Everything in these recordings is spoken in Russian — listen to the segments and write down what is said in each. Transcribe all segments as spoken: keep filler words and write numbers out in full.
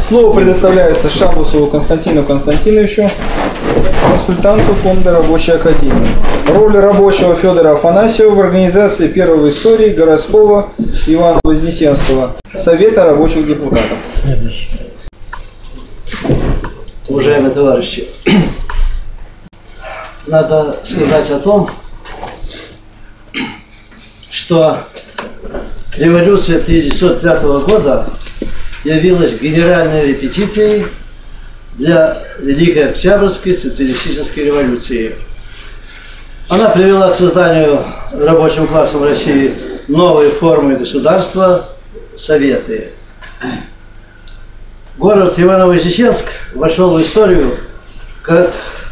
Слово предоставляется Шабусову Константину Константиновичу, консультанту Фонда Рабочей Академии. Роль рабочего Федора Афанасьева в организации первого в истории городского Ивана Вознесенского Совета рабочих депутатов. Следующий. Уважаемые товарищи, надо сказать о том, что революция тысяча девятьсот пятого года явилась генеральной репетицией для Великой Октябрьской социалистической революции. Она привела к созданию рабочим классом России новой формы государства – Советы. Город Ивано-Вознесенск вошел в историю как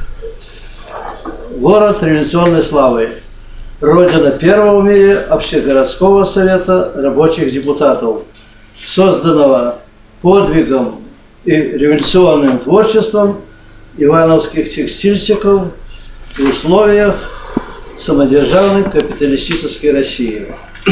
город революционной славы, родина первого в мире общегородского совета рабочих депутатов, созданного подвигом и революционным творчеством ивановских текстильщиков в условиях самодержавной капиталистической России.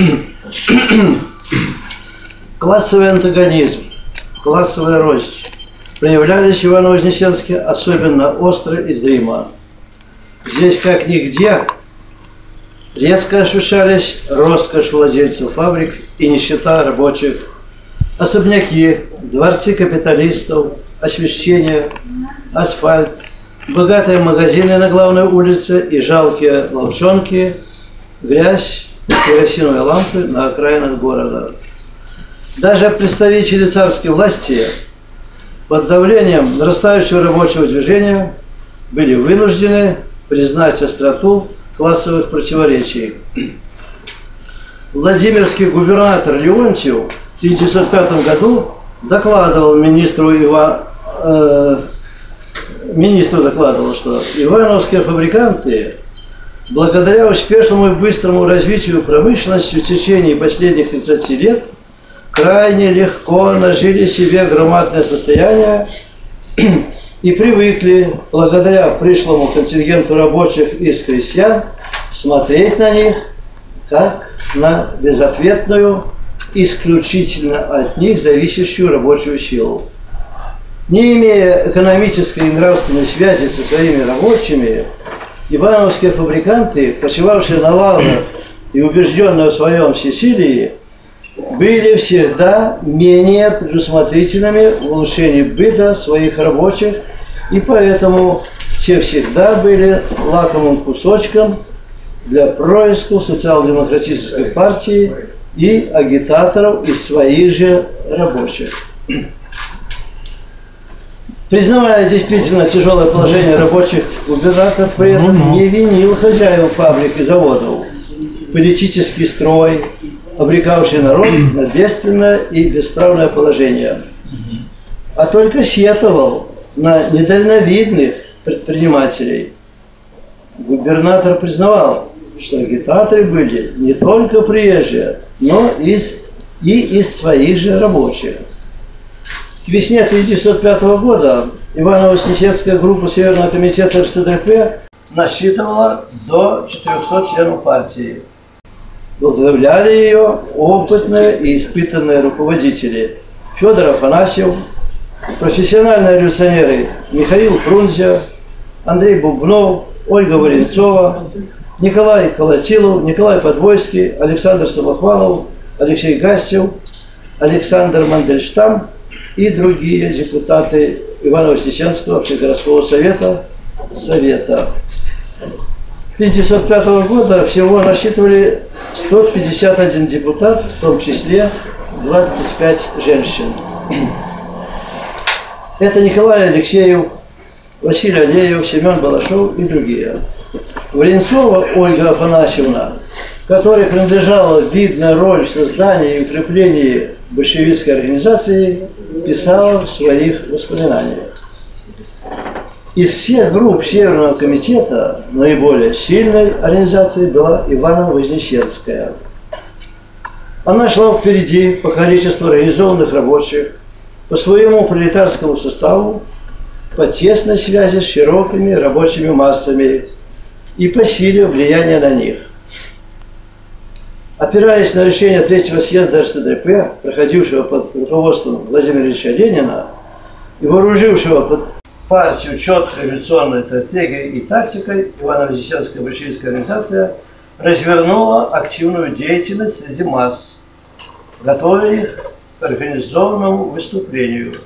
Классовый антагонизм, классовая рознь проявлялись в Ивано-Вознесенске особенно остро и зримо. Здесь, как нигде, резко ощущались роскошь владельцев фабрик и нищета рабочих, особняки, дворцы капиталистов, освещение, асфальт, богатые магазины на главной улице и жалкие лавчонки, грязь, керосиновые лампы на окраинах города. Даже представители царской власти под давлением нарастающего рабочего движения были вынуждены признать остроту классовых противоречий. Владимирский губернатор Леонтьев в тысяча девятьсот пятом году докладывал министру Ива, э, министру докладывал, что ивановские фабриканты благодаря успешному и быстрому развитию промышленности в течение последних тридцати лет крайне легко нажили себе громадное состояние и привыкли, благодаря пришлому контингенту рабочих из крестьян, смотреть на них как на безответную, исключительно от них зависящую рабочую силу. Не имея экономической и нравственной связи со своими рабочими, ивановские фабриканты, почивавшие на лаврах и убежденные в своем всесилии, были всегда менее предусмотрительными в улучшении быта своих рабочих, и поэтому те всегда были лакомым кусочком для происков социал-демократической партии и агитаторов из своих же рабочих. Признавая действительно тяжелое положение рабочих, губернатор при этом не винил хозяев фабрик и заводов. Политический строй, обрекавший народ на бедственное и бесправное положение, а только сетовал на недальновидных предпринимателей. Губернатор признавал, что агитаторы были не только приезжие, но из, и из своих же рабочих. К весне тысяча девятьсот пятого года Ивано-Вознесенская группа Северного комитета эр эс дэ пэ насчитывала до четырёхсот членов партии. Возглавляли ее опытные и испытанные руководители Федор Афанасьев, профессиональные революционеры Михаил Фрунзе, Андрей Бубнов, Ольга Варенцова, Николай Колотилов, Николай Подвойский, Александр Самохвалов, Алексей Гастев, Александр Мандельштам и другие депутаты Ивано-Вознесенского общегородского совета Совета. тысяча девятьсот пятого года всего насчитывали сто пятьдесят один депутат, в том числе двадцать пять женщин. Это Николай Алексеев, Василий Алеев, Семен Балашов и другие. Варенцова Ольга Афанасьевна, которой принадлежала видная роль в создании и укреплении большевистской организации, писала в своих воспоминаниях. Из всех групп Северного комитета наиболее сильной организацией была Ивано-Вознесенская. Она шла впереди по количеству организованных рабочих, по своему пролетарскому составу, по тесной связи с широкими рабочими массами и по силе влияния на них. Опираясь на решение третьего съезда эр эс дэ пэ, проходившего под руководством Владимира Ильича Ленина, и вооружившего партию четкой революционной стратегией и тактикой, Иваново-Вознесенская большевистская организация развернула активную деятельность среди масс, готовя их к организованному выступлению.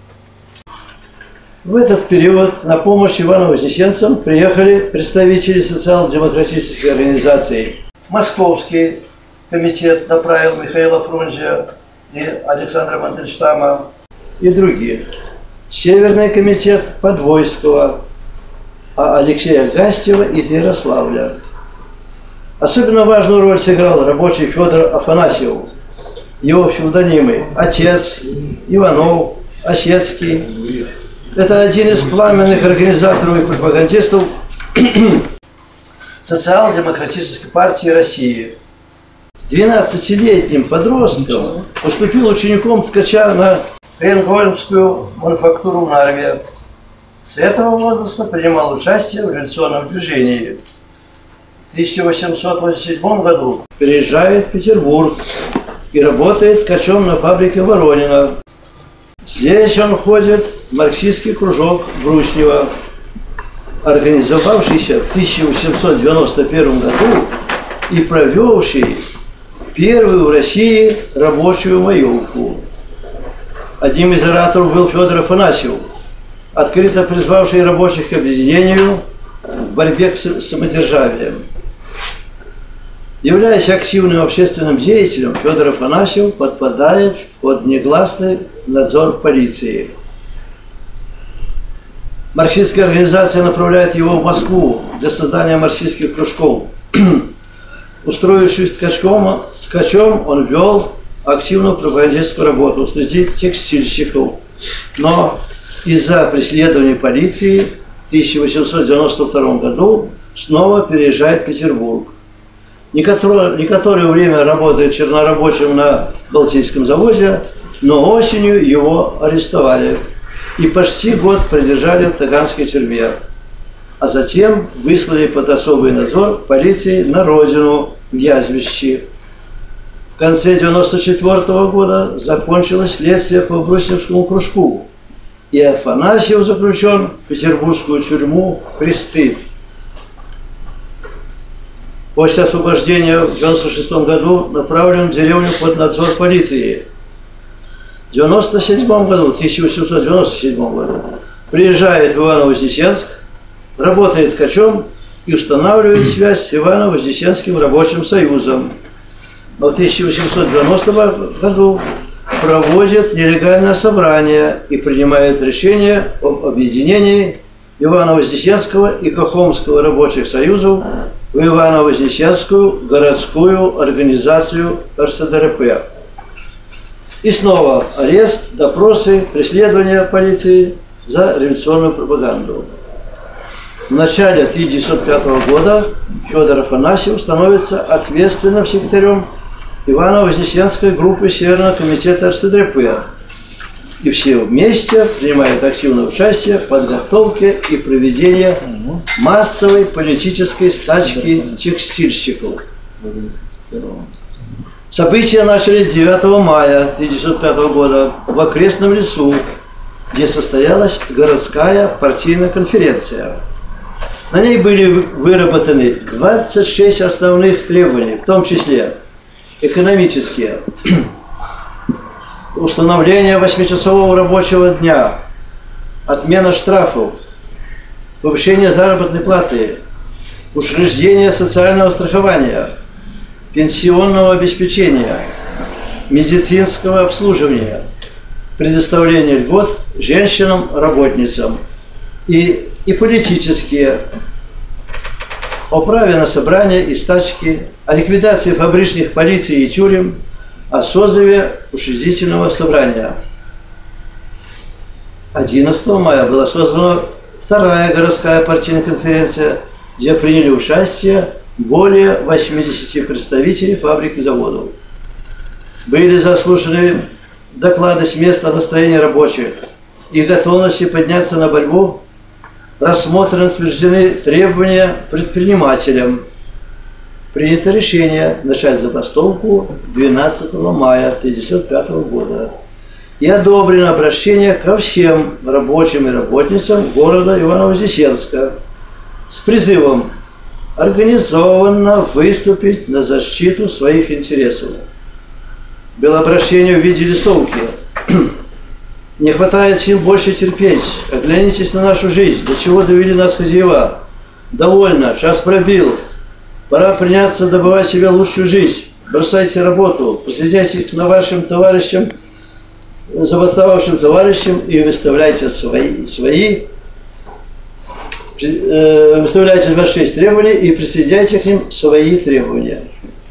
В этот период на помощь иваново-вознесенцам приехали представители социал-демократической организации. Московский комитет направил Михаила Фрунзе и Александра Мандельштама и другие. Северный комитет Подвойского, а Алексея Гастева из Ярославля. Особенно важную роль сыграл рабочий Федор Афанасьев. Его псевдонимы Отец, Иванов, Осетский. Это один из пламенных организаторов и пропагандистов социал-демократической партии России. двенадцатилетним подростком поступил учеником ткача на Ренгольмскую мануфактуру в Нарве. С этого возраста принимал участие в революционном движении. В тысяча восемьсот восемьдесят седьмом году переезжает в Петербург и работает ткачом на фабрике Воронина. Здесь он входит в марксистский кружок Бруснева, организовавшийся в тысяча восемьсот девяносто первом году и провевший первую в России рабочую маевку. Одним из ораторов был Федор Афанасьев, открыто призвавший рабочих к объединению в борьбе с самодержавием. Являясь активным общественным деятелем, Федор Афанасьев подпадает под негласный надзор полиции. Марксистская организация направляет его в Москву для создания марксистских кружков. Устроившись ткачом, ткачом, он вел активную пропагандистскую работу среди текстильщиков. Но из-за преследования полиции в тысяча восемьсот девяносто втором году снова переезжает в Петербург. Некоторое, некоторое время работает чернорабочим на Балтийском заводе, но осенью его арестовали и почти год продержали в Таганской тюрьме, а затем выслали под особый надзор полиции на родину в Язвищи. В конце девяносто четвёртого года закончилось следствие по Брусневскому кружку, и Афанасьев заключен в петербургскую тюрьму Пристыд. После освобождения в девяносто шестом году направлен в деревню под надзор полиции. В девяносто седьмом году, тысяча восемьсот девяносто седьмом году, приезжает в Иваново-Вознесенск, работает ткачом и устанавливает связь с Иваново-Вознесенским рабочим союзом. Но в тысяча восемьсот девяностом году проводит нелегальное собрание и принимает решение об объединении Иваново-Вознесенского и Кахомского рабочих союзов в Иваново-Вознесенскую городскую организацию эр эс дэ эр пэ. И снова арест, допросы, преследование полиции за революционную пропаганду. В начале тысяча девятьсот пятого года Федор Афанасьев становится ответственным секретарем Иваново-Вознесенской группы Северного комитета эр эс дэ эр пэ. И все вместе принимают активное участие в подготовке и проведении массовой политической стачки текстильщиков. События начались девятого мая тысяча девятьсот пятого года в окрестном лесу, где состоялась городская партийная конференция. На ней были выработаны двадцать шесть основных требований, в том числе экономические. Установление восьмичасового рабочего дня, отмена штрафов, повышение заработной платы, учреждение социального страхования, пенсионного обеспечения, медицинского обслуживания, предоставление льгот женщинам-работницам и, и политические о праве на собрание и стачки, о ликвидации фабричных полиций и тюрем, о созыве учредительного собрания. одиннадцатого мая была создана вторая городская партийная конференция, где приняли участие более восьмидесяти представителей фабрик и заводов. Были заслушаны доклады с места настроения рабочих и готовности подняться на борьбу, рассмотрены и утверждены требования предпринимателям. Принято решение начать забастовку двенадцатого мая тысяча девятьсот пятого года. и одобрено обращение ко всем рабочим и работницам города Иваново-Вознесенска с призывом организованно выступить на защиту своих интересов. Было обращение в виде листовки. Не хватает сил больше терпеть. Оглянитесь на нашу жизнь. До чего довели нас хозяева. Довольно. Час пробил. Пора приняться добывать себе лучшую жизнь. Бросайте работу. Присоединяйтесь к вашим товарищам, забастовавшим товарищам и выставляйте свои, свои э, выставляйте двадцать шесть требований и присоединяйте к ним свои требования.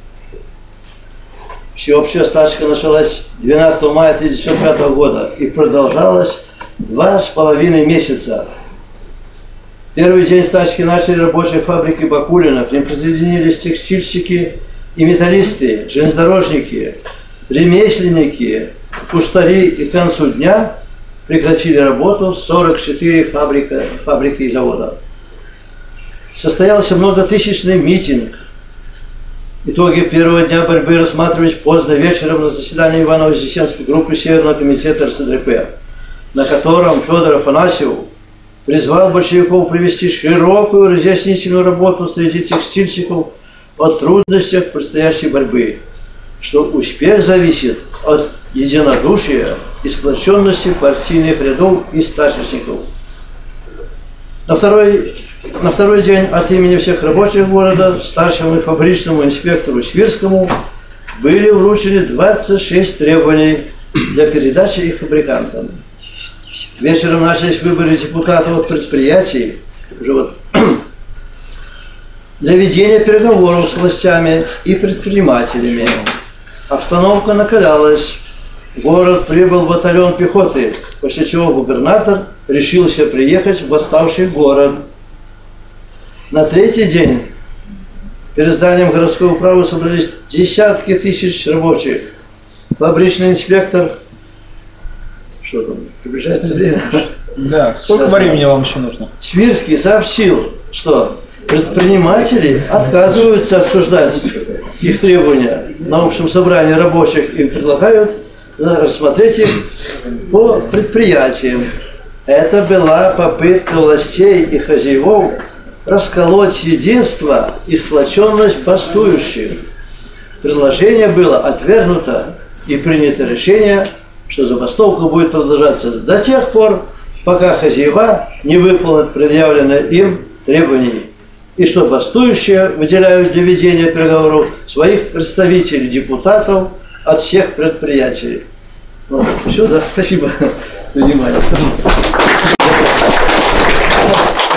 Всеобщая стачка началась двенадцатого мая тысяча девятьсот пятого года и продолжалась два с половиной месяца. Первый день стачки начали рабочие фабрики Бакулина, к ним присоединились текстильщики и металлисты, железнодорожники, ремесленники, кустари, и к концу дня прекратили работу сорок четыре фабрика, фабрики и завода. Состоялся многотысячный митинг. Итоги первого дня борьбы рассматривались поздно вечером на заседании Иваново-Вознесенской группы Северного комитета эр эс дэ пэ, на котором Федор Афанасьев призвал большевиков провести широкую разъяснительную работу среди текстильщиков о трудностях предстоящей борьбы, что успех зависит от единодушия и сплоченности партийных рядов и стачечников. На второй На второй день от имени всех рабочих города старшему фабричному инспектору Свирскому были вручены двадцать шесть требований для передачи их фабрикантам. Вечером начались выборы депутатов от предприятий уже вот, для ведения переговоров с властями и предпринимателями. Обстановка накалялась. В город прибыл батальон пехоты, после чего губернатор решился приехать в восставший город. На третий день перед зданием городской управы собрались десятки тысяч рабочих. Фабричный инспектор... Что там? Приближается время? Да, сколько Сейчас времени вам еще нужно? Свирский сообщил, что предприниматели отказываются обсуждать их требования на общем собрании рабочих и предлагают рассмотреть их по предприятиям. Это была попытка властей и хозяевов расколоть единство и сплоченность бастующих. Предложение было отвергнуто и принято решение, что забастовка будет продолжаться до тех пор, пока хозяева не выполнят предъявленные им требования, и что бастующие выделяют для ведения переговоров своих представителей, депутатов от всех предприятий. Вот. Все, да, спасибо за внимание.